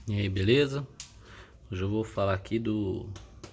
E aí, beleza? Hoje eu vou falar aqui do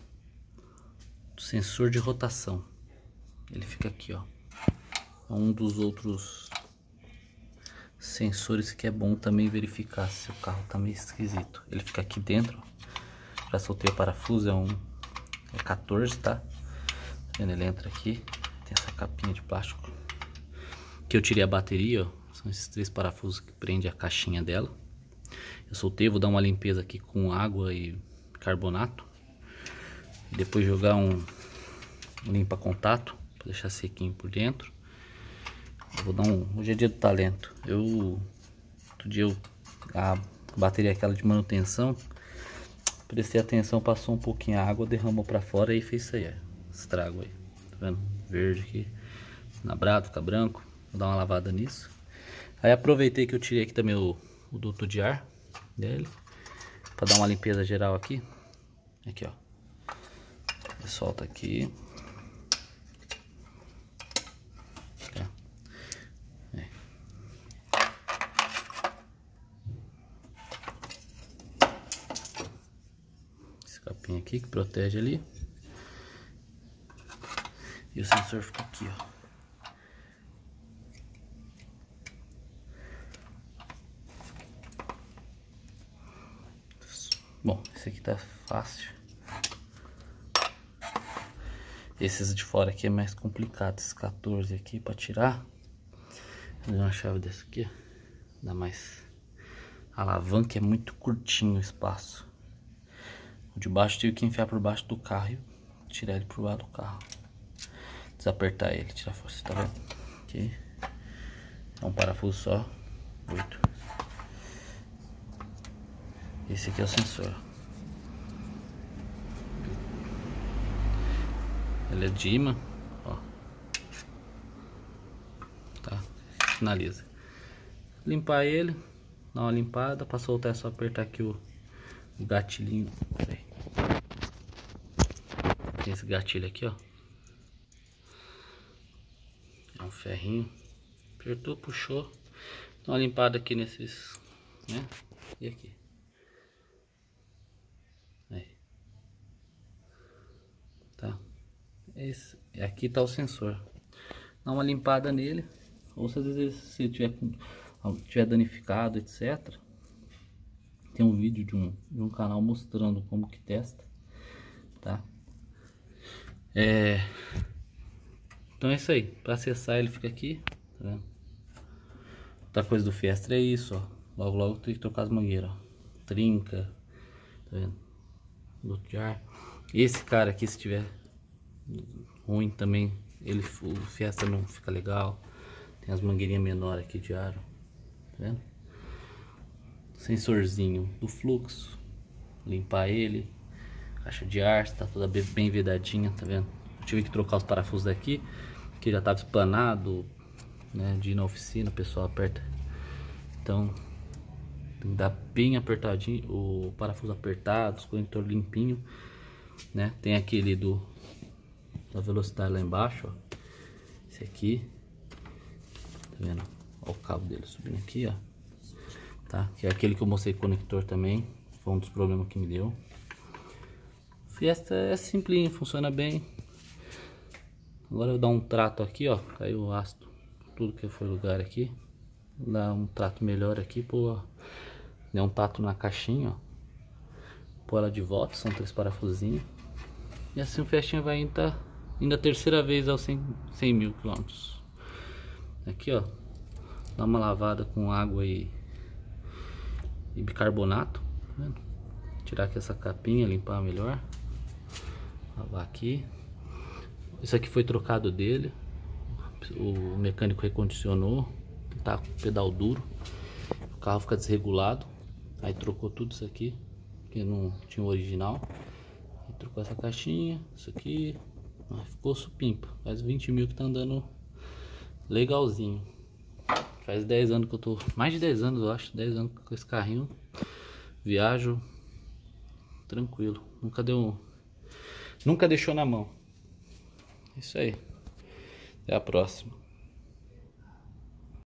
sensor de rotação. Ele fica aqui, ó. É um dos outros sensores que é bom também verificar se o carro tá meio esquisito. Ele fica aqui dentro, ó. Já soltei o parafuso, é 14, tá? Ele entra aqui, tem essa capinha de plástico que eu tirei a bateria, ó. São esses 3 parafusos que prende a caixinha dela. Eu soltei, vou dar uma limpeza aqui com água e carbonato. E depois jogar um limpa contato para deixar sequinho por dentro. Eu vou dar hoje é dia do talento. Outro dia a bateria aquela de manutenção, prestei atenção, passou um pouquinho a água, derramou para fora e fez isso aí, ó. Estrago aí, tá vendo? Verde aqui, nabrado, fica branco. Vou dar uma lavada nisso. Aí aproveitei que eu tirei aqui também o duto de ar dele, para dar uma limpeza geral aqui. Aqui, ó. Solta aqui. Tá. Esse capinho aqui que protege ali. E o sensor fica aqui, ó. Bom, esse aqui tá fácil. Esses de fora aqui é mais complicado. Esses 14 aqui pra tirar. Vou dar uma chave dessa aqui, ó. Dá mais. A alavanca é muito curtinho o espaço. O de baixo tive que enfiar por baixo do carro e tirar ele pro lado do carro. Desapertar ele, tirar a força, tá vendo? Aqui. É um parafuso só. 8. Esse aqui é o sensor. Ele é de imã, ó. Tá, finaliza. Limpar ele, dar uma limpada. Pra soltar é só apertar aqui o gatilhinho. Peraí. Tem esse gatilho aqui, ó. É um ferrinho. Apertou, puxou. Dá uma limpada aqui nesses, né? E aqui. Aí. Tá. Aqui tá o sensor. Dá uma limpada nele. Ou se às vezes se tiver danificado, etc. Tem um vídeo de um canal mostrando como que testa. Tá? Então é isso aí. Para acessar ele fica aqui. Tá vendo? Outra coisa do Fiesta é isso, ó. Logo logo tem que trocar as mangueiras, ó. Trinca. Tá vendo? Duto de ar. Esse cara aqui, se tiver ruim também, o Fiesta não fica legal. Tem as mangueirinhas menores aqui de aro, tá vendo? Sensorzinho do fluxo, limpar ele. Caixa de ar, está toda bem vedadinha, tá vendo? Eu tive que trocar os parafusos daqui, que já estava esplanado, né? De ir na oficina, o pessoal aperta. Então tem que dar bem apertadinho, o parafuso apertado, os conectores limpinho, né? Tem aquele da velocidade lá embaixo, ó. Esse aqui, tá vendo? Ó, o cabo dele subindo aqui, ó. Tá? Que é aquele que eu mostrei conector também. Foi um dos problemas que me deu. Fiesta é simplinho, funciona bem. Agora eu vou dar um trato aqui, ó. Caiu o ácido, tudo que foi lugar aqui. Vou dar um trato melhor aqui, pô. Dei um tato na caixinha, ó. Pôr ela de volta, são 3 parafusinhos. E assim o Fiestinha vai indo a terceira vez aos 100 mil quilômetros. Aqui, ó. Dá uma lavada com água e bicarbonato. Tá vendo? Tirar aqui essa capinha, limpar melhor. Lavar aqui. Isso aqui foi trocado dele. O mecânico recondicionou. Tá com pedal duro. O carro fica desregulado. Aí trocou tudo isso aqui, que não tinha o original. Aí trocou essa caixinha, isso aqui. Ficou supimpa. Faz 20 mil que tá andando legalzinho. Faz 10 anos que eu tô. Mais de 10 anos, eu acho. 10 anos com esse carrinho. Viajo tranquilo. Nunca deixou na mão. Isso aí. Até a próxima.